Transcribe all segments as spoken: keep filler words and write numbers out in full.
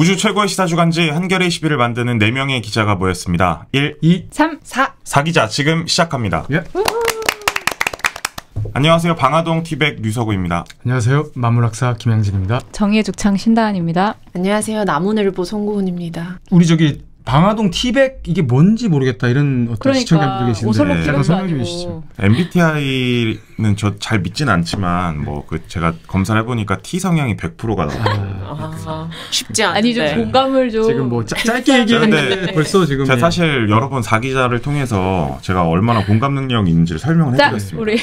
우주 최고의 시사주간지 한겨레 이십일을 만드는 네 명의 기자가 모였습니다. 일, 이, 삼, 사. 사 기자 지금 시작합니다. 예. 안녕하세요. 방아동 티백 류서구입니다. 안녕하세요. 만물학사 김양진입니다. 정의의 죽창 신다은입니다. 안녕하세요. 나무늘보 송고은입니다. 우리 저기 방아동 티백 이게 뭔지 모르겠다 이런 어떤 그러니까, 시청자분들 계신데 오설록 약간 티백도 설명해 아니고. 주시죠. 엠비티아이는 저 잘 믿진 않지만 뭐 그 제가 검사를 해보니까 T 성향이 백 퍼센트가 나와요. 아, 쉽지 않은데. 아니 좀 공감을 좀 지금 뭐 짜, 짧게 얘기했는데 벌써 지금 제가 예. 사실 여러 번 사 기자를 통해서 제가 얼마나 공감 능력이 있는지를 설명을 자, 해드렸습니다. 우리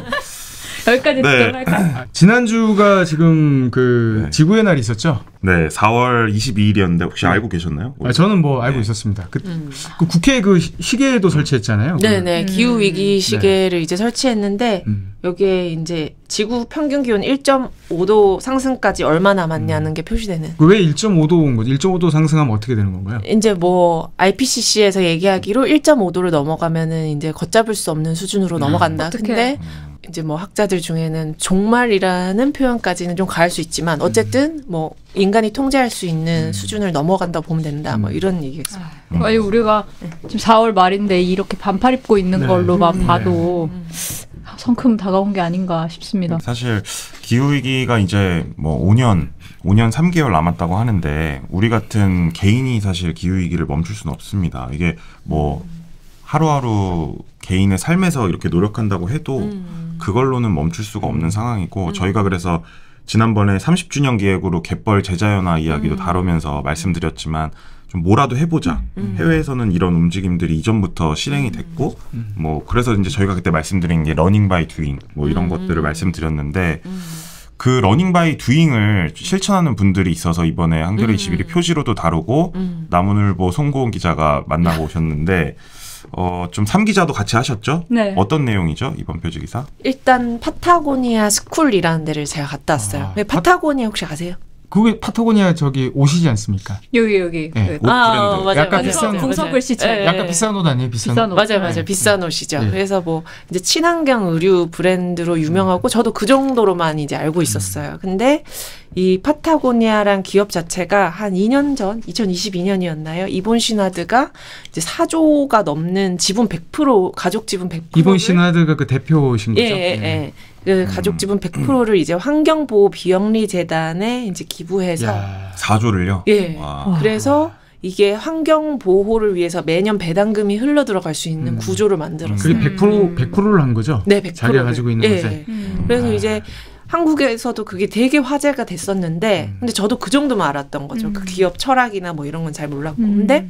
여기까지 네. 듣도록 할까? 아, 지난주가 지금 그 네. 지구의 날이 있었죠? 네, 사월 이십이일이었는데 혹시 알고 계셨나요? 아, 저는 뭐 알고 네. 있었습니다. 그, 음. 그 국회 그 시- 시계도 설치했잖아요. 네네. 음. 기후 위기 시계를 이제 설치했는데 음. 여기에 이제 지구 평균 기온 일 점 오 도 상승까지 얼마 남았냐는 게 표시되는. 그 왜 일 점 오 도인 거죠? 일 점 오 도 상승하면 어떻게 되는 건가요? 이제 뭐 아이피씨씨에서 얘기하기로 일 점 오 도를 넘어가면은 이제 걷잡을 수 없는 수준으로 넘어간다. 어떡해. 근데 이제 뭐 학자들 중에는 종말이라는 표현까지는 좀 가할 수 있지만 어쨌든 뭐 인간이 통제할 수 있는 수준을 넘어간다 보면 된다. 뭐 이런 얘기겠어요. 아니 우리가 지금 사월 말인데 이렇게 반팔 입고 있는 네. 걸로만 음. 봐도 성큼 다가온 게 아닌가 싶습니다. 사실 기후위기가 이제 뭐 오 년, 오 년 삼 개월 남았다고 하는데 우리 같은 개인이 사실 기후위기를 멈출 수는 없습니다. 이게 뭐 하루하루 개인의 삶에서 이렇게 노력한다고 해도 음. 그걸로는 멈출 수가 없는 상황이고 저희가 그래서 지난번에 삼십 주년 기획으로 갯벌 제자연화 이야기도 음. 다루면서 말씀드렸지만 좀 뭐라도 해보자. 음. 해외에서는 이런 움직임들이 이전부터 실행이 됐고 뭐 그래서 이제 저희가 그때 말씀드린 게 러닝 바이 두잉 뭐 이런 음. 것들을 말씀드렸는데 음. 그 러닝 바이 두잉을 실천하는 분들이 있어서 이번에 한겨레 음. 이십일이 표지로도 다루고 음. 나무늘보 송고은 기자가 만나고 오셨는데 어, 좀 삼 기자도 같이 하셨죠? 네. 어떤 내용이죠? 이번 표지 기사? 일단 파타고니아 스쿨이라는 데를 제가 갔다 왔어요. 아, 네, 파타고니아 혹시 아세요? 그게 파타고니아 저기 옷이지 않습니까? 여기 여기 네. 그 옷 아, 브랜드. 맞아요, 약간 맞아요. 비싼 맞아요. 풍선 글씨처럼. 네. 약간 비싼 옷 아니에요? 비싼, 비싼 옷? 옷. 맞아요, 맞아요. 네. 비싼 옷이죠. 네. 그래서 뭐 이제 친환경 의류 브랜드로 유명하고 저도 그 정도로만 이제 알고 있었어요. 근데 이 파타고니아란 기업 자체가 한 이 년 전, 이천이십이 년이었나요? 이본 시나드가 이제 사 조가 넘는 지분 백 퍼센트 가족 지분 백 퍼센트를 이본 시나드가 그 대표신 거죠? 예, 예, 네. 예. 그 가족 지분 백 퍼센트를 이제 환경보호 비영리 재단에 이제 기부해서 야. 사 조를요? 예. 와. 그래서 이게 환경 보호를 위해서 매년 배당금이 흘러 들어갈 수 있는 음. 구조를 만들었어요. 그게 백 퍼센트 백 퍼센트를 한 거죠? 네, 백 퍼센트. 자기가 가지고 있는 예. 것에. 음. 그래서 아. 이제 한국에서도 그게 되게 화제가 됐었는데, 음. 근데 저도 그 정도만 알았던 거죠. 음. 그 기업 철학이나 뭐 이런 건 잘 몰랐고. 음. 근데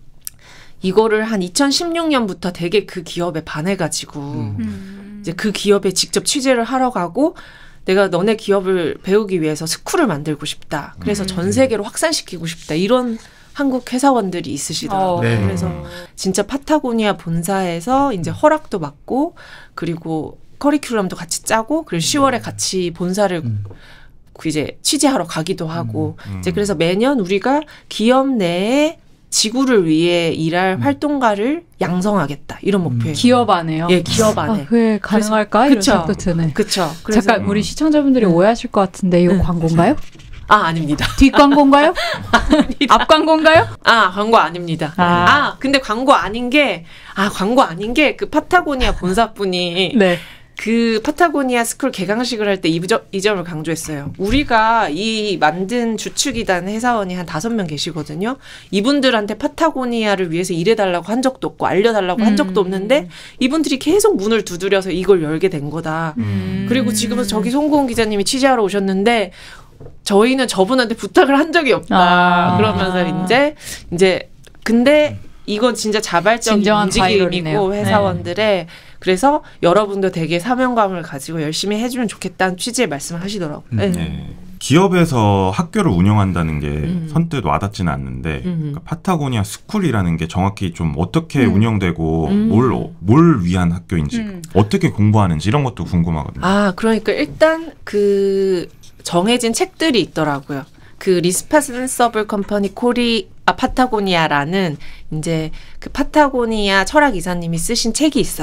이거를 한 이천십육 년부터 되게 그 기업에 반해가지고, 음. 음. 이제 그 기업에 직접 취재를 하러 가고, 내가 너네 기업을 배우기 위해서 스쿨을 만들고 싶다. 그래서 음. 전 세계로 확산시키고 싶다. 이런 한국 회사원들이 있으시더라고요. 어. 네. 그래서 진짜 파타고니아 본사에서 이제 허락도 받고, 그리고 커리큘럼도 같이 짜고, 그리고 시월에 같이 본사를 음. 그 이제 취재하러 가기도 하고, 음. 이제 그래서 매년 우리가 기업 내에 지구를 위해 일할 음. 활동가를 양성하겠다. 이런 목표예요. 기업 안에요. 예, 기업 안에. 아, 그게 가능할까? 이런 그쵸. 생각도 드네. 그쵸. 그래서 잠깐 우리 시청자분들이 음. 오해하실 것 같은데 이거 음. 광고인가요? 아, 아닙니다. 뒷 광고인가요? 앞 광고인가요? 아, 광고 아닙니다. 아. 아, 근데 광고 아닌 게, 아, 광고 아닌 게 그 파타고니아 본사분이 네. 그 파타고니아 스쿨 개강식을 할 때 이 이 점을 강조했어요. 우리가 이 만든 주축이단 회사원이 한 다섯 명 계시거든요. 이분들한테 파타고니아를 위해서 일해달라고 한 적도 없고 알려달라고 한 적도 음. 없는데 이분들이 계속 문을 두드려서 이걸 열게 된 거다. 음. 그리고 지금은 저기 송고은 기자님이 취재하러 오셨는데 저희는 저분한테 부탁을 한 적이 없다. 아. 그러면서 이제 이제 근데 이건 진짜 자발적인 진정한 움직임이고 바이럴이네요. 회사원들의 그래서 여러분도 되게 사명감을 가지고 열심히 해주면 좋겠다는 취지의 말씀을 하시더라고요. 음. 네. 네. 기업에서 학교를 운영한다는 게 음. 선뜻 와닿지는 않는데 음. 그러니까 파타고니아 스쿨이라는 게 정확히 좀 어떻게 음. 운영되고 음. 뭘, 뭘 위한 학교인지 음. 어떻게 공부하는지 이런 것도 궁금하거든요. 아, 그러니까 일단 그 정해진 책들이 있더라고요. 그 리스파선서블 컴퍼니 코리 아 파타고니아라는 이제 그 파타고니아 철학 이사님이 쓰신 책이 있어요.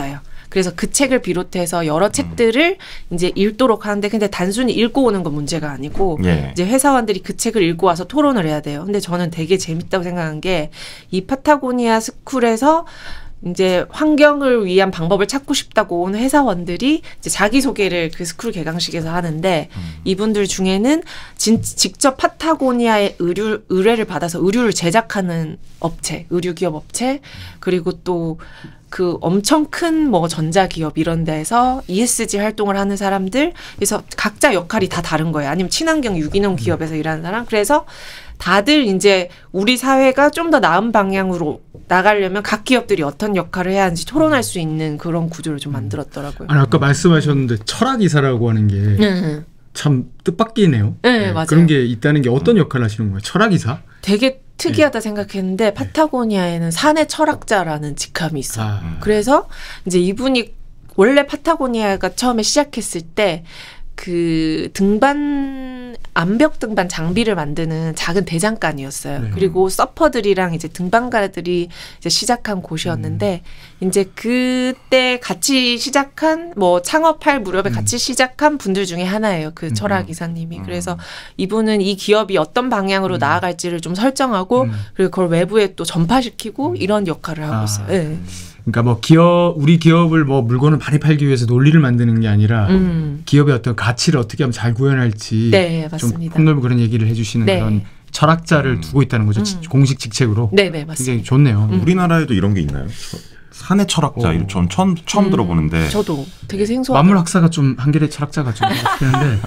그래서 그 책을 비롯해서 여러 책들을 이제 읽도록 하는데 근데 단순히 읽고 오는 건 문제가 아니고 예. 이제 회사원들이 그 책을 읽고 와서 토론을 해야 돼요. 근데 저는 되게 재밌다고 생각한 게 이 파타고니아 스쿨에서 이제 환경을 위한 방법을 찾고 싶다고 온 회사원들이 이제 자기소개를 그 스쿨 개강식에서 하는데 음. 이분들 중에는 진, 직접 파타고니아의 의류, 의뢰를 받아서 의류를 제작하는 업체, 의류기업 업체, 그리고 또 그 엄청 큰 뭐 전자기업 이런 데서 이에스지 활동을 하는 사람들, 그래서 각자 역할이 다 다른 거예요. 아니면 친환경 유기농 기업에서 일하는 사람. 그래서 다들 이제 우리 사회가 좀 더 나은 방향으로 나가려면 각 기업들이 어떤 역할을 해야 하는지 토론할 수 있는 그런 구조를 좀 만들었더라고요. 아니, 아까 말씀하셨는데 철학이사라고 하는 게 참 뜻밖이네요. 네, 네, 맞아요. 그런 게 있다는 게 어떤 역할을 하시는 거예요? 철학이사? 되게 특이하다 생각했는데 파타고니아에는 산의 철학자라는 직함이 있어요. 아. 그래서 이제 이분이 원래 파타고니아가 처음에 시작했을 때 그 등반 암벽 등반 장비를 만드는 작은 대장간이었어요. 네. 그리고 서퍼들이랑 이제 등반가들이 이제 시작한 곳이었는데 음. 이제 그때 같이 시작한 뭐 창업할 무렵에 음. 같이 시작한 분들 중에 하나예요. 그 철학 이사님이. 음. 그래서 이분은 이 기업이 어떤 방향으로 음. 나아갈지를 좀 설정하고 음. 그리고 그걸 외부에 또 전파시키고 음. 이런 역할을 하고 아. 있어요. 네. 그러니까 뭐 기업 우리 기업을 뭐 물건을 많이 팔기 위해서 논리를 만드는 게 아니라 음. 기업의 어떤 가치를 어떻게 하면 잘 구현할지 네, 좀 맞습니다. 폭넓은 그런 얘기를 해주시는 네. 그런 철학자를 음. 두고 있다는 거죠. 음. 공식 직책으로. 네, 네, 맞습니다. 굉장히 좋네요. 음. 우리나라에도 이런 게 있나요? 사내 철학자. 오. 전 처음 처음 음. 들어보는데. 저도 되게 생소하다. 만물학사가 좀 한겨레 철학자가 좀 그런데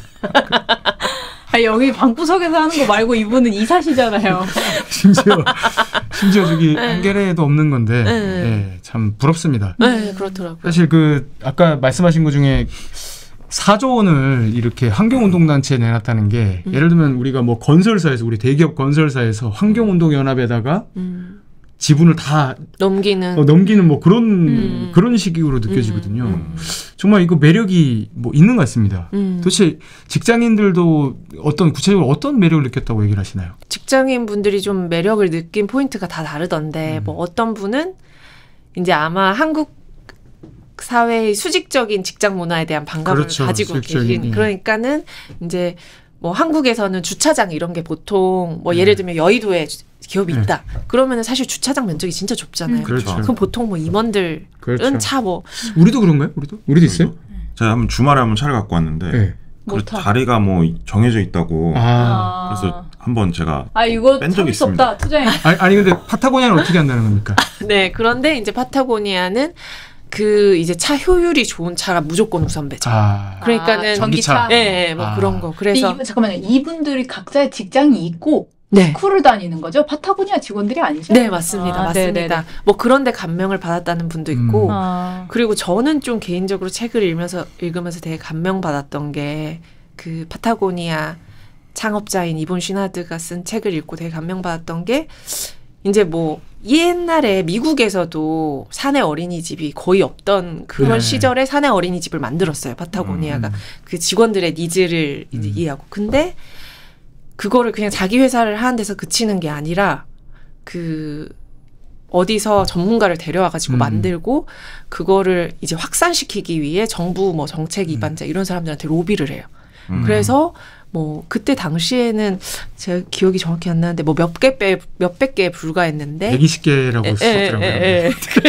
아, 여기 방구석에서 하는 거 말고 이분은 이사시잖아요. 심지어 심지어 저기 한겨레에도 없는 건데 네. 예, 참 부럽습니다. 네, 그렇더라고요. 사실 그 아까 말씀하신 것 중에 사조 원을 이렇게 환경운동단체에 내놨다는 게 음. 예를 들면 우리가 뭐 건설사에서 우리 대기업 건설사에서 환경운동연합에다가 음. 지분을 다 넘기는 어, 넘기는 뭐 그런 음. 그런 식으로 느껴지거든요. 음. 정말 이거 매력이 뭐 있는 것 같습니다. 음. 도대체 직장인들도 어떤 구체적으로 어떤 매력을 느꼈다고 얘기를 하시나요? 직장인 분들이 좀 매력을 느낀 포인트가 다 다르던데 음. 뭐 어떤 분은 이제 아마 한국 사회의 수직적인 직장 문화에 대한 반감을 그렇죠. 가지고 수직적인, 계신 예. 그러니까는 이제 뭐 한국에서는 주차장 이런 게 보통 뭐 예를 들면 여의도에 기업이 네. 있다. 그러면은 사실 주차장 면적이 진짜 좁잖아요. 음. 그렇죠. 그럼 보통 뭐 임원들은 그렇죠. 차 뭐 우리도 그런가요? 우리도? 우리도 있어요? 제가 한번 주말에 한번 차를 갖고 왔는데 네. 그 자리가 뭐 정해져 있다고. 아. 그래서 한번 제가 아 이거 뺀 적이 참을 수 없다. 있습니다. 투자해. 아니, 아니 근데 파타고니아는 어떻게 한다는 겁니까? 네, 그런데 이제 파타고니아는 그 이제 차 효율이 좋은 차가 무조건 우선 배죠. 아. 그러니까는 아, 전기차. 예, 예, 뭐 아. 그런 거. 그래서 이, 잠깐만요. 이분들이 각자의 직장이 있고 네. 스쿨을 다니는 거죠? 파타고니아 직원들이 아니죠? 네, 맞습니다. 아, 맞습니다. 네네네. 뭐 그런데 감명을 받았다는 분도 있고, 음. 아. 그리고 저는 좀 개인적으로 책을 읽으면서 읽으면서 되게 감명받았던 게 그 파타고니아 창업자인 이본 시나드가 쓴 책을 읽고 되게 감명받았던 게 이제 뭐 옛날에 미국에서도 사내 어린이집이 거의 없던 그런 네. 시절에 사내 어린이집을 만들었어요. 파타고니아가 음. 그 직원들의 니즈를 이제 음. 이해하고. 근데 그거를 그냥 자기 회사를 하는 데서 그치는 게 아니라 그 어디서 전문가를 데려와가지고 음. 만들고 그거를 이제 확산시키기 위해 정부 뭐 정책 위반자 이런 사람들한테 로비를 해요. 음. 그래서 뭐 그때 당시에는 제가 기억이 정확히 안 나는데 뭐 몇 개 빼 몇백 개에 불과했는데 백이십 개라고 에, 썼더라고요. 에, 에, 에.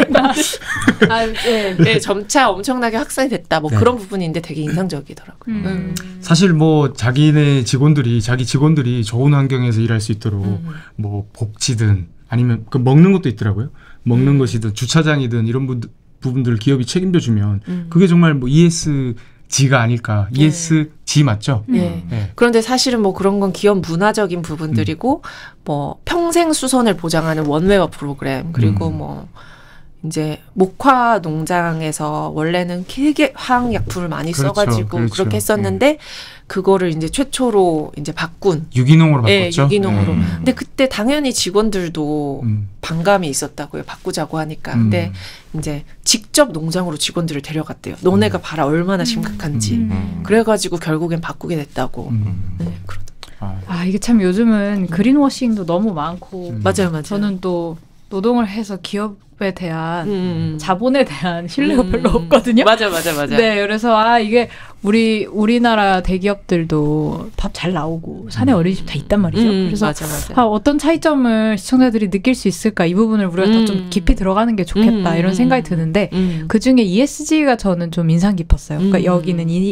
아, 예. 네, 점차 엄청나게 확산이 됐다. 뭐 네. 그런 부분인데 되게 인상적이더라고요. 음. 음. 사실 뭐 자기네 직원들이 자기 직원들이 좋은 환경에서 일할 수 있도록 음. 뭐 복지든 아니면 그 먹는 것도 있더라고요. 먹는 음. 것이든 주차장이든 이런 부, 부분들 기업이 책임져 주면 음. 그게 정말 뭐 이에스지가 아닐까. 네. 이에스지 맞죠? 예. 네. 그런데 사실은 뭐 그런 건 기업 문화적인 부분들이고 뭐 평생 수선을 보장하는 원웨어 프로그램 그리고 음. 뭐 이제 목화 농장에서 원래는 되게 화학약품을 많이 그렇죠, 써가지고 그렇죠. 그렇게 했었는데 그거를 이제 최초로 이제 바꾼 유기농으로 예, 바꿨죠. 유기농으로. 음. 근데 그때 당연히 직원들도 음. 반감이 있었다고요. 바꾸자고 하니까. 음. 근데 이제 직접 농장으로 직원들을 데려갔대요. 너네가 봐라 얼마나 심각한지. 음. 음. 그래가지고 결국엔 바꾸게 됐다고. 음. 네, 그러더. 아, 아 이게 참 요즘은 그린워싱도 너무 많고 음. 맞아요, 맞아요. 저는 또 노동을 해서 기업에 대한 음. 자본에 대한 신뢰가 음. 별로 없거든요. 맞아, 맞아, 맞아. 네, 그래서 아 이게 우리 우리나라 대기업들도 밥 잘 나오고 사내 어린이집 다 있단 말이죠. 음, 그래서 맞아, 맞아. 아, 어떤 차이점을 시청자들이 느낄 수 있을까 이 부분을 우리가 음. 더 좀 깊이 들어가는 게 좋겠다 음. 이런 생각이 드는데 음. 그 중에 이에스지가 저는 좀 인상 깊었어요. 그러니까 음. 여기는 이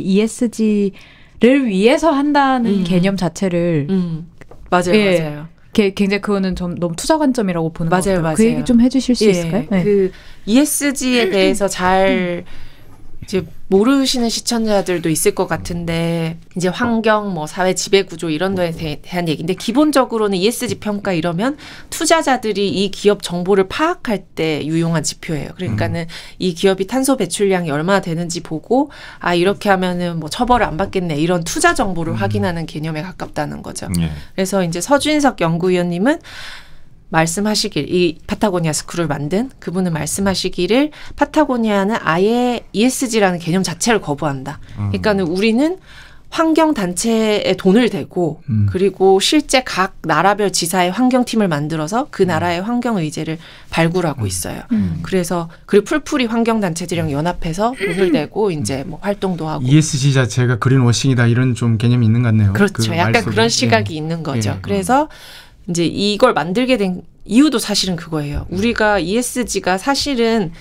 이에스지를 위해서 한다는 음. 개념 자체를 음. 맞아요, 예. 맞아요. 게- 굉장히 그거는 좀 너무 투자 관점이라고 보는 맞아요, 것 같아요. 맞아요. 그 얘기 좀 해주실 수 예, 있을까요? 네. 그 이에스지에 대해서 잘 이제 모르시는 시청자들도 있을 것 같은데 이제 환경, 뭐 사회 지배 구조 이런 거에 대- 대한 얘기인데 기본적으로는 이에스지 평가 이러면 투자자들이 이 기업 정보를 파악할 때 유용한 지표예요. 그러니까는 이 기업이 탄소 배출량이 얼마나 되는지 보고 아 이렇게 하면은 뭐 처벌을 안 받겠네 이런 투자 정보를 확인하는 개념에 가깝다는 거죠. 예. 그래서 이제 서준석 연구위원님은 말씀하시길 이 파타고니아 스쿨을 만든 그분은 말씀하시기를 파타고니아는 아예 이에스지라는 개념 자체를 거부한다. 그러니까는 우리는 환경 단체에 돈을 대고 음. 그리고 실제 각 나라별 지사의 환경팀을 만들어서 그 나라의 환경 의제를 발굴하고 있어요. 음. 그래서 그리고 풀풀이 환경 단체들이랑 연합해서 돈을 대고 이제 뭐 활동도 하고 이에스지 자체가 그린워싱이다 이런 좀 개념이 있는 것 같네요. 그렇죠. 그 약간 말 속에. 그런 시각이 예. 있는 거죠. 예. 그래서 이제 이걸 만들게 된 이유도 사실은 그거예요. 우리가 이에스지가 사실은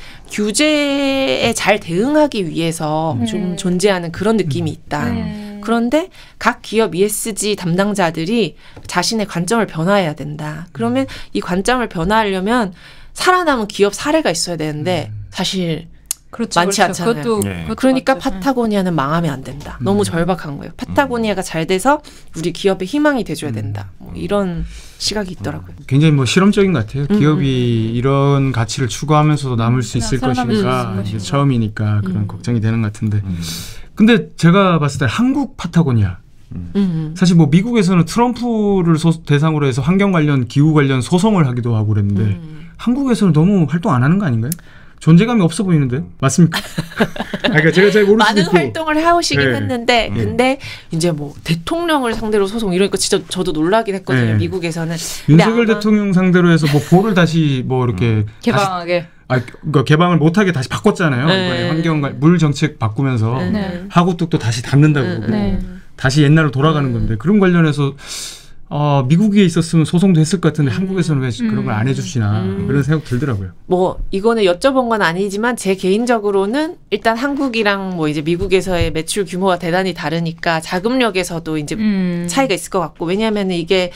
규제에 잘 대응하기 위해서 음. 좀 존재하는 그런 느낌이 있다. 네. 그런데 각 기업 이에스지 담당자들이 자신의 관점을 변화해야 된다. 그러면 이 관점을 변화하려면 살아남은 기업 사례가 있어야 되는데 사실 그렇죠, 많지 그렇죠. 않잖아요. 그것도, 예. 그것도 그러니까 맞죠. 파타고니아는 망하면 안 된다. 너무 절박한 거예요. 파타고니아가 잘 돼서 우리 기업의 희망이 돼줘야 된다. 뭐 이런 시각이 있더라고요. 굉장히 뭐 실험적인 것 같아요. 음, 기업이 이런 가치를 추구하면서도 남을 수 있을 살아남을 수 것인가 있을 이제 것인가. 처음이니까 그런 음. 걱정이 되는 것 같은데. 음. 근데 제가 봤을 때 한국 파타고니아 음. 사실 뭐 미국에서는 트럼프를 소- 대상으로 해서 환경 관련 기후 관련 소송을 하기도 하고 그랬는데 음. 한국에서는 너무 활동 안 하는 거 아닌가요? 존재감이 없어 보이는데 맞습니까? 아, 그러니까 제가 잘 모를 수도 많은 있고. 활동을 해오시긴 네. 했는데 음. 근데 이제 뭐 대통령을 상대로 소송 이러니까 진짜 저도 놀라긴 했거든요. 네. 미국에서는. 근데 윤석열 아마- 대통령 상대로 해서 뭐 보를 다시 뭐 이렇게 다시, 개방하게. 아, 그러니까 개방을 못하게 다시 바꿨잖아요. 네. 이번에 환경 관- 물 정책 바꾸면서 네. 네. 하구뚝도 다시 닫는다고 음, 그러고 네. 다시 옛날로 돌아가는 음. 건데 그런 관련해서 어, 미국에 있었으면 소송도 했을 것 같은데 한국에서는 왜 그런 걸 안 해주시나 음. 그런 생각 들더라고요. 뭐 이거는 여쭤본 건 아니지만 제 개인적으로는 일단 한국이랑 뭐 이제 미국에서의 매출 규모가 대단히 다르니까 자금력에서도 이제 음. 차이가 있을 것 같고 왜냐하면 이게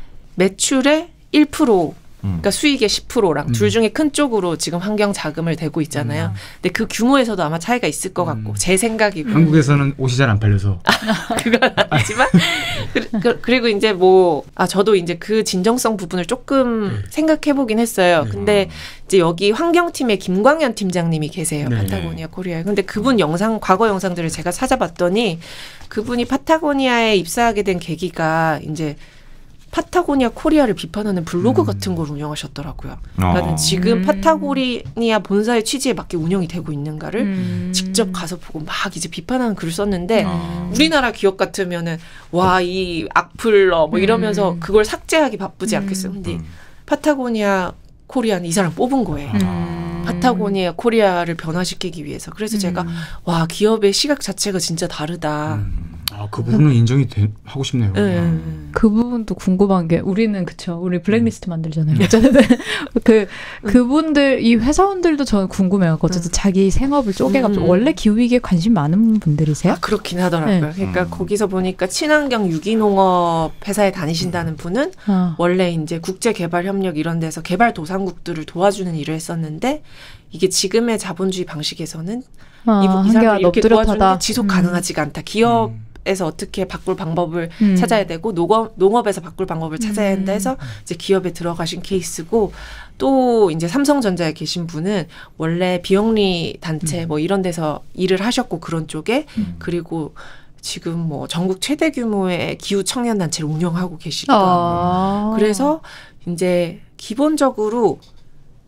매출의 일 퍼센트 음. 그러니까 수익의 십 퍼센트랑 음. 둘 중에 큰 쪽으로 지금 환경 자금을 대고 있잖아요. 근데 그 규모에서도 아마 차이가 있을 것 같고 음. 제 생각이고 한국에서는 옷이 잘 안 팔려서 그건 아니지만 그, 그, 그리고 이제 뭐 아 저도 이제 그 진정성 부분을 조금 네. 생각해 보긴 했어요. 네. 근데 이제 여기 환경팀에 김광현 팀장님이 계세요. 네. 파타고니아 코리아에. 근데 그분 영상 과거 영상들을 제가 찾아봤더니 그분이 파타고니아에 입사하게 된 계기가 이제 파타고니아 코리아를 비판하는 블로그 음. 같은 걸 운영하셨더라고요. 어. 그러니까 지금 음. 파타고니아 본사의 취지에 맞게 운영이 되고 있는가를 음. 직접 가서 보고 막 이제 비판하는 글을 썼는데 어. 우리나라 기업 같으면은 와 이 악플러 뭐 이러면서 음. 그걸 삭제하기 바쁘지 음. 않겠어요. 근데 음. 파타고니아 코리아는 이 사람 뽑은 거예요. 음. 파타고니아 코리아를 변화시키기 위해서. 그래서 음. 제가 와 기업의 시각 자체가 진짜 다르다. 음. 아, 그 부분은 인정이 되, 하고 싶네요. 네. 그 부분도 궁금한 게 우리는 그쵸 우리 블랙리스트 만들잖아요. 어쨌든 그 그분들 이 회사원들도 저는 궁금해요. 어쨌든 자기 생업을 쪼개가 음. 원래 기후위기에 관심 많은 분들이세요? 아, 그렇긴 하더라고요. 네. 그러니까 음. 거기서 보니까 친환경 유기농업 회사에 다니신다는 분은 아. 원래 이제 국제개발협력 이런 데서 개발도상국들을 도와주는 일을 했었는데 이게 지금의 자본주의 방식에서는 아, 이, 이 한계가 사람들 이렇게 도와주는 엎드렸하다. 게 지속 음. 가능하지가 않다. 기업에서 어떻게 바꿀 방법을 음. 찾아야 되고 농업, 농업에서 바꿀 방법을 찾아야 한다 해서 음. 이제 기업에 들어가신 케이스고 또 이제 삼성전자에 계신 분은 원래 비영리 단체 뭐 이런 데서 일을 하셨고 그런 쪽에 음. 그리고 지금 뭐 전국 최대 규모의 기후 청년 단체를 운영하고 계시기도 하고 아. 그래서 이제 기본적으로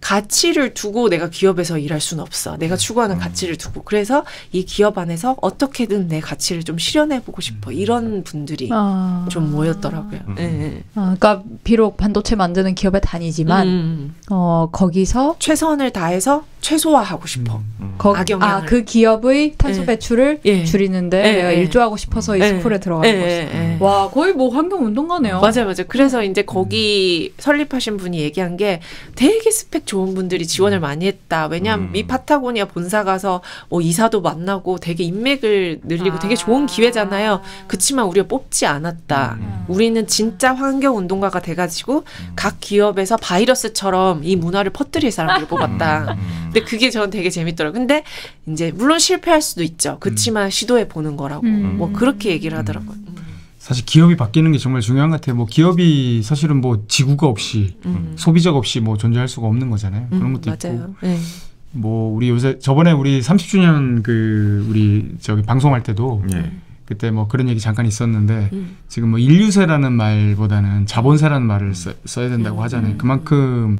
가치를 두고 내가 기업에서 일할 수는 없어. 내가 추구하는 가치를 두고. 그래서 이 기업 안에서 어떻게든 내 가치를 좀 실현해보고 싶어. 이런 분들이 아. 좀 모였더라고요. 음. 네. 아, 그러니까 비록 반도체 만드는 기업에 다니지만 음. 어, 거기서 최선을 다해서 최소화하고 싶어. 음. 거, 악영향을. 아, 그 기업의 탄소 예. 배출을 예. 줄이는데 예, 내가 예. 일조하고 싶어서 이 예. 스쿨에 들어가는 예, 거지. 예, 예. 와, 거의 뭐 환경 운동가네요. 맞아요, 맞아요. 그래서 이제 거기 설립하신 분이 얘기한 게 되게 스펙 좋은 분들이 지원을 많이 했다. 왜냐하면 음. 이 파타고니아 본사 가서 뭐 이사도 만나고 되게 인맥을 늘리고 되게 좋은 기회잖아요. 그치만 우리가 뽑지 않았다. 음. 우리는 진짜 환경 운동가가 돼가지고 각 기업에서 바이러스처럼 이 문화를 퍼뜨릴 사람들을 뽑았다. 음. 근데 그게 저는 되게 재밌더라고요. 근데 이제 물론 실패할 수도 있죠. 그치만 시도해 보는 거라고 음. 뭐 그렇게 얘기를 하더라고요. 음. 사실 기업이 바뀌는 게 정말 중요한 것 같아요. 뭐 기업이 사실은 뭐 지구가 없이 음. 소비자가 없이 뭐 존재할 수가 없는 거잖아요. 그런 음, 것도 맞아요. 있고. 네. 뭐 우리 요새 저번에 우리 삼십 주년 그 우리 저기 방송할 때도 예. 그때 뭐 그런 얘기 잠깐 있었는데 음. 지금 뭐 인류세라는 말보다는 자본세라는 말을 써, 써야 된다고 음. 하잖아요. 그만큼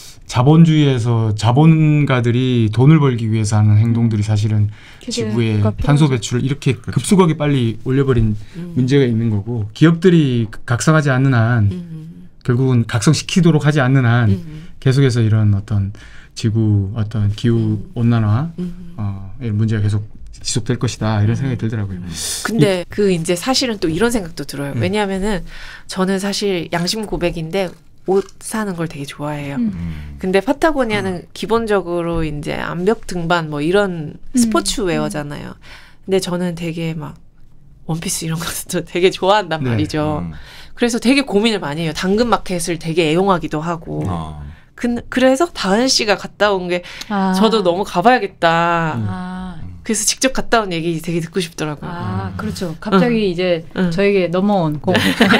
자본주의에서 자본가들이 돈을 벌기 위해서 하는 행동들이 사실은 지구의 규제가 탄소 필요하죠. 배출을 이렇게 급속하게 빨리 올려버린 음. 문제가 있는 거고 기업들이 각성하지 않는 한 음. 결국은 각성시키도록 하지 않는 한 음. 계속해서 이런 어떤 지구 어떤 기후 음. 온난화 음. 어, 이런 문제가 계속 지속될 것이다 이런 생각이 들더라고요. 근데 그 이제 사실은 또 이런 생각도 들어요. 음. 왜냐하면은 저는 사실 양심 고백인데 옷 사는 걸 되게 좋아해요. 음. 음. 근데 파타고니아는 기본적으로 이제 암벽 등반 뭐 이런 음. 스포츠웨어잖아요. 근데 저는 되게 막 원피스 이런 것도 되게 좋아한단 네. 말이죠. 음. 그래서 되게 고민을 많이 해요. 당근마켓을 되게 애용하기도 하고. 아. 그, 그래서 다은 씨가 갔다 온 게 아. 저도 너무 가봐야겠다. 아, 그래서 직접 갔다 온 얘기 되게 듣고 싶더라고요. 아 그렇죠. 갑자기 이제 응. 저에게 넘어온 거.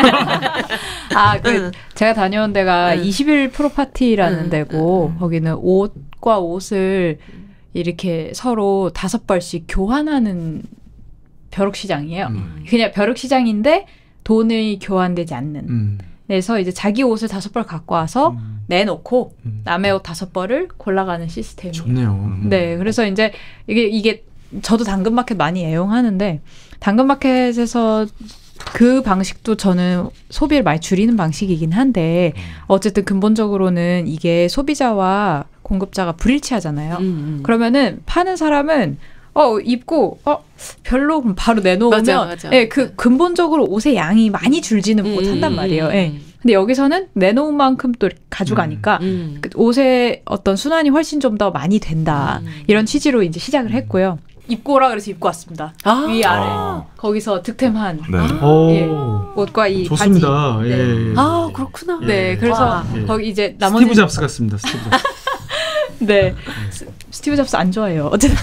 아, 그 응. 제가 다녀온 데가 응. 이십 일 프로파티라는 응. 데고 응. 거기는 옷과 옷을 이렇게 서로 다섯 벌씩 교환하는 벼룩시장이에요. 음. 그냥 벼룩시장인데 돈이 교환되지 않는. 음. 그래서 이제 자기 옷을 다섯 벌 갖고 와서 음. 내놓고 음. 남의 옷 다섯 벌을 골라가는 시스템이에요. 좋네요. 음. 네, 그래서 이제 이게 이게 저도 당근마켓 많이 애용하는데 당근마켓에서 그 방식도 저는 소비를 많이 줄이는 방식이긴 한데 어쨌든 근본적으로는 이게 소비자와 공급자가 불일치하잖아요. 음, 음. 그러면은 파는 사람은 어 입고 어 별로 그럼 바로 내놓으면 맞아, 맞아, 예, 맞아. 그 근본적으로 옷의 양이 많이 줄지는 음, 못한단 음, 말이에요. 음, 예. 음. 근데 여기서는 내놓은 만큼 또 가져가니까 음. 그 옷의 어떤 순환이 훨씬 좀 더 많이 된다. 음. 이런 취지로 이제 시작을 했고요. 입고 오라 그래서 입고 왔습니다. 아, 위 아래 아. 거기서 득템한 네. 오, 예. 옷과 이 좋습니다. 바지. 예. 네. 아 그렇구나. 네, 예. 그래서 와. 예. 거기 이제 나머지 스티브 잡스 같습니다. 스티브 잡스. 네 스- 스티브 잡스 안 좋아해요. 어쨌든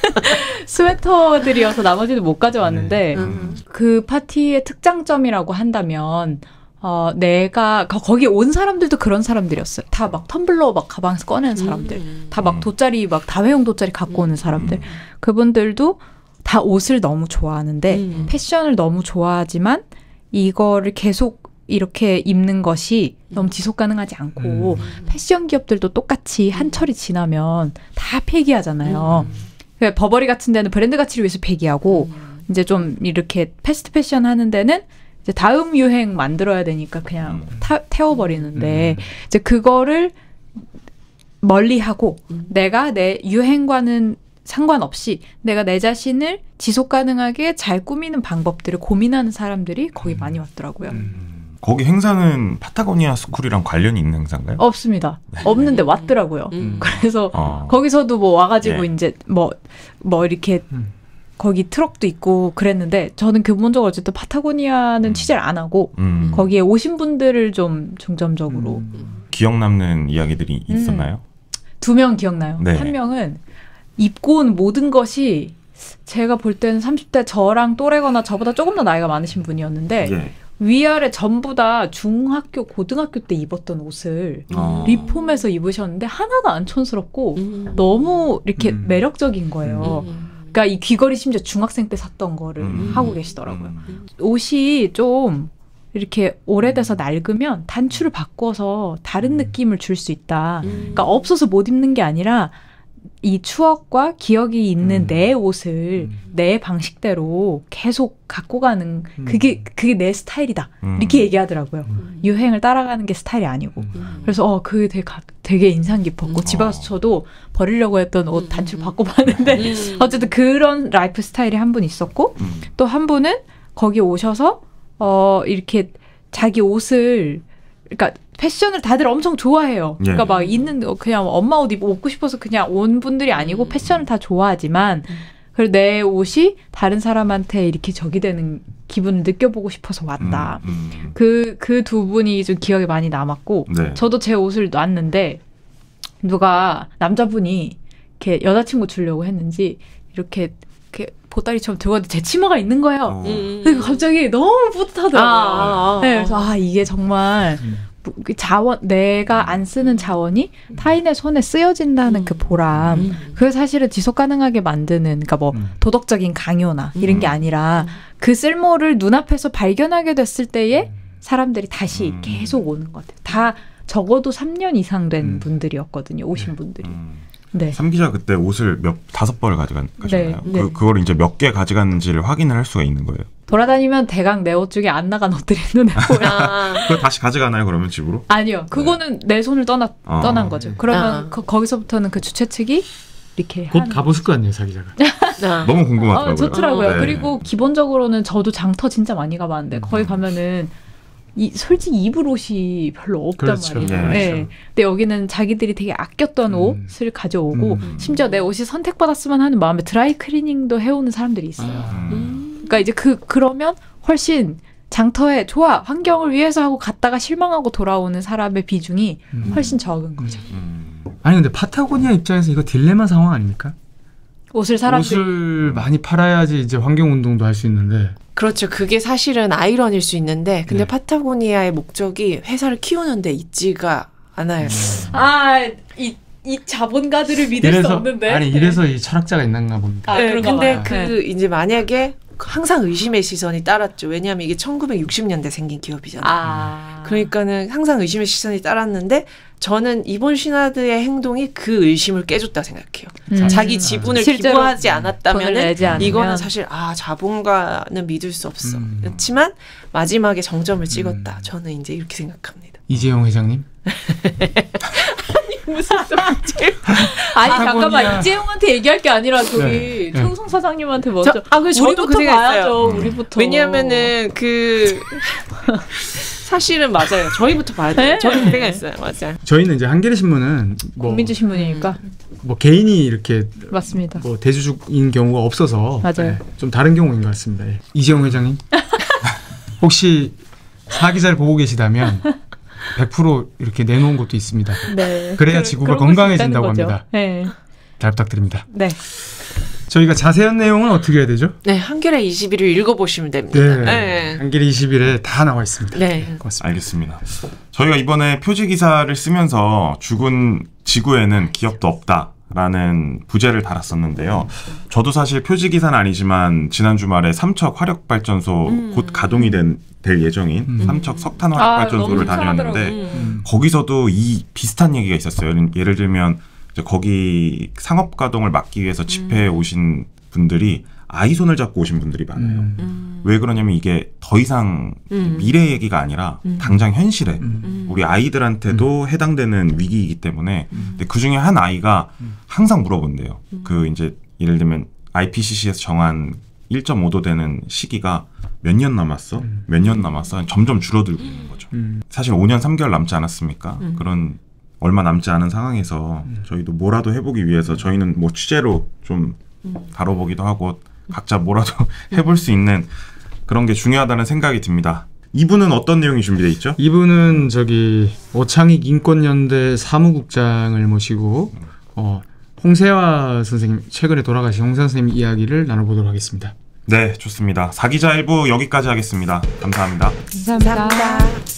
스웨터들이어서 나머지는 못 가져왔는데 음. 그 파티의 특장점이라고 한다면 어 내가 거- 거기 온 사람들도 그런 사람들이었어요. 다 막 텀블러 막 가방에서 꺼내는 사람들, 음. 다 막 음. 돗자리 막 다회용 돗자리 갖고 오는 사람들. 그분들도 다 옷을 너무 좋아하는데 음. 패션을 너무 좋아하지만 이거를 계속 이렇게 입는 것이 너무 지속 가능하지 않고 음. 패션 기업들도 똑같이 한 철이 지나면 다 폐기하잖아요. 음. 그러니까 버버리 같은 데는 브랜드 가치를 위해서 폐기하고 음. 이제 좀 이렇게 패스트 패션 하는 데는 이제 다음 유행 만들어야 되니까 그냥 음. 타, 태워버리는데 음. 이제 그거를 멀리하고 음. 내가 내 유행과는 상관없이 내가 내 자신을 지속 가능하게 잘 꾸미는 방법들을 고민하는 사람들이 거기 많이 왔더라고요. 음. 거기 행사는 파타고니아 스쿨이랑 관련이 있는 행사인가요? 없습니다. 없는데 왔더라고요. 음. 그래서 어. 거기서도 뭐 와가지고 예. 이제 뭐, 뭐 이렇게 음. 거기 트럭도 있고 그랬는데 저는 근본적으로 어쨌든 파타고니아는 음. 취재를 안 하고 음. 거기에 오신 분들을 좀 중점적으로 음. 기억 남는 이야기들이 있었나요? 두 명 기억나요. 네. 한 명은 입고 온 모든 것이 제가 볼 때는 삼십 대 저랑 또래거나 저보다 조금 더 나이가 많으신 분이었는데 예. 위아래 전부 다 중학교, 고등학교 때 입었던 옷을 어. 리폼해서 입으셨는데 하나도 안 촌스럽고 음. 너무 이렇게 음. 매력적인 거예요. 음. 그러니까 이 귀걸이 심지어 중학생 때 샀던 거를 음. 하고 계시더라고요. 음. 옷이 좀 이렇게 오래돼서 낡으면 단추를 바꿔서 다른 느낌을 줄 수 있다. 음. 그러니까 없어서 못 입는 게 아니라 이 추억과 기억이 있는 음. 내 옷을 음. 내 방식대로 계속 갖고 가는 음. 그게 그게 내 스타일이다. 음. 이렇게 얘기하더라고요. 음. 유행을 따라가는 게 스타일이 아니고. 음. 그래서 어 그게 되게, 가- 되게 인상 깊었고 음. 집에 가서 저도 버리려고 했던 옷 음. 단추를 바꿔봤는데 음. 어쨌든 그런 라이프 스타일이 한 분 있었고 음. 또 한 분은 거기 오셔서 어 이렇게 자기 옷을 그러니까 패션을 다들 엄청 좋아해요. 예. 그러니까 막 있는 그냥 엄마 옷 입- 입고 싶어서 그냥 온 분들이 아니고 음. 패션을 다 좋아하지만 음. 그리고 내 옷이 다른 사람한테 이렇게 적이 되는 기분을 느껴보고 싶어서 왔다. 음, 음. 그 그 두 분이 좀 기억에 많이 남았고 네. 저도 제 옷을 놨는데 누가 남자분이 이렇게 여자친구 주려고 했는지 이렇게 이렇게 보따리처럼 들고 왔는데 제 치마가 있는 거예요. 어. 음. 그래서 갑자기 너무 뿌듯하더라고요. 아, 아, 네, 아. 그래서 아 이게 정말 음. 뭐, 그 자원 내가 안 쓰는 자원이 타인의 손에 쓰여진다는 음. 그 보람. 음. 그게 사실은 지속 가능하게 만드는 그러니까 뭐 음. 도덕적인 강요나 이런 게 음. 아니라 그 쓸모를 눈앞에서 발견하게 됐을 때에 사람들이 다시 음. 계속 오는 것 같아요. 다 적어도 삼 년 이상 된 음. 분들이었거든요. 오신 분들이. 음. 네. 삼 기자 그때 옷을 몇 다섯 벌 가져간 가셨나요? 네, 네. 그 그걸 이제 몇 개 가져갔는지를 확인을 할 수가 있는 거예요. 돌아다니면 대강 내 옷 중에 안 나간 옷들이 눈에 보여. 아. 그걸 다시 가져가나요? 그러면 집으로? 아니요. 그거는 내 손을 떠나, 아. 떠난 거죠. 그러면 아. 거, 거기서부터는 그 주최 측이 이렇게 곧 하는 가보실 것 같네요, 사기자가. 아. 너무 궁금하더라고요. 어, 좋더라고요. 네. 그리고 기본적으로는 저도 장터 진짜 많이 가봤는데 음. 거기 가면은 이, 솔직히 입을 옷이 별로 없단 그렇죠. 말이에요. 예. 네. 근데 여기는 자기들이 되게 아꼈던 음. 옷을 가져오고 음. 심지어 내 옷이 선택받았으면 하는 마음에 드라이 클리닝도 해오는 사람들이 있어요. 아. 음. 음. 그러니까 이제 그 그러면 훨씬 장터에 좋아 환경을 위해서 하고 갔다가 실망하고 돌아오는 사람의 비중이 음. 훨씬 적은 거죠. 음. 아니 근데 파타고니아 입장에서 이거 딜레마 상황 아닙니까? 옷을 사람들이 옷을 많이 팔아야지 이제 환경 운동도 할 수 있는데. 그렇죠. 그게 사실은 아이러니일 수 있는데, 근데 네. 파타고니아의 목적이 회사를 키우는 데 있지가 않아요. 아이 이 자본가들을 믿을 수 없는데 아니 이래서 이 철학자가 있는가 봅니다. 아, 네, 그런가 근데 봐요. 그 네. 이제 만약에 항상 의심의 시선이 따랐죠. 왜냐하면 이게 천구백육십 년대 생긴 기업이잖아요. 아 그러니까는 항상 의심의 시선이 따랐는데, 저는 이본 시나드의 행동이 그 의심을 깨줬다 생각해요. 음. 자기 지분을 실제로 기부하지 돈을 않았다면 내지 않으면 이거는 사실 아 자본가는 믿을 수 없어. 음. 그렇지만 마지막에 정점을 찍었다. 음. 저는 이제 이렇게 생각합니다. 이재용 회장님. 무슨 소리지? 아니 파타고니아. 잠깐만 이재용한테 얘기할 게 아니라 저기 네. 네. 청송 사장님한테 먼저 저, 아, 그 저도 그 우리부터 생각했어요. 봐야죠. 음. 우리부터 왜냐하면은 그 사실은 맞아요. 저희부터 봐야 돼요. 네. 저는 그 생각했어요. 맞아요. 저희는 이제 한겨레 신문은 뭐, 국민주 신문이니까 뭐 개인이 이렇게 맞습니다. 뭐 대주주인 경우가 없어서 맞아요. 네, 좀 다른 경우인 것 같습니다. 예. 이재용 회장님 혹시 사기자를 보고 계시다면 백 퍼센트 이렇게 내놓은 것도 있습니다. 네. 그래야 그- 지구가 그런 것이 건강해진다고 있다는 거죠. 합니다. 네. 잘 부탁드립니다. 네. 저희가 자세한 내용은 어떻게 해야 되죠? 네, 한겨레 이십일을 읽어보시면 됩니다. 네, 네. 한겨레 이십 일에 다 나와 있습니다. 네. 고맙습니다. 알겠습니다. 저희가 이번에 표지 기사를 쓰면서 죽은 지구에는 기업도 없다라는 부제를 달았었는데요. 저도 사실 표지 기사는 아니지만 지난 주말에 삼척 화력발전소 음. 곧 가동이 된, 될 예정인 음. 삼척 석탄 아, 화력발전소를 너무 다녔는데 속상하더라고요. 음. 거기서도 이 비슷한 얘기가 있었어요. 예를, 예를 들면 이제 거기 상업 가동을 막기 위해서 집회에 음. 오신 분들이 아이 손을 잡고 오신 분들이 많아요. 음. 음. 왜 그러냐면 이게 더 이상 음. 미래 얘기가 아니라 음. 당장 현실에 음. 음. 우리 아이들한테도 해당되는 위기이기 때문에 음. 근데 그 중에 한 아이가 음. 항상 물어본대요. 음. 그 이제 예를 들면 아이피씨씨에서 정한 일 점 오 도 되는 시기가 몇 년 남았어? 음. 몇 년 남았어? 점점 줄어들고 있는 거죠. 음. 사실 오 년 삼 개월 남지 않았습니까? 음. 그런 얼마 남지 않은 상황에서 음. 저희도 뭐라도 해보기 위해서 저희는 뭐 취재로 좀 음. 다뤄보기도 하고 각자 뭐라도 해볼 수 있는 그런 게 중요하다는 생각이 듭니다. 이분은 어떤 내용이 준비되어 있죠? 이분은 저기 오창익 인권연대 사무국장을 모시고 어, 홍세화 선생님 최근에 돌아가신 홍세화 선생님 이야기를 나눠보도록 하겠습니다. 네, 좋습니다. 사기자 일부 여기까지 하겠습니다. 감사합니다. 감사합니다. 감사합니다.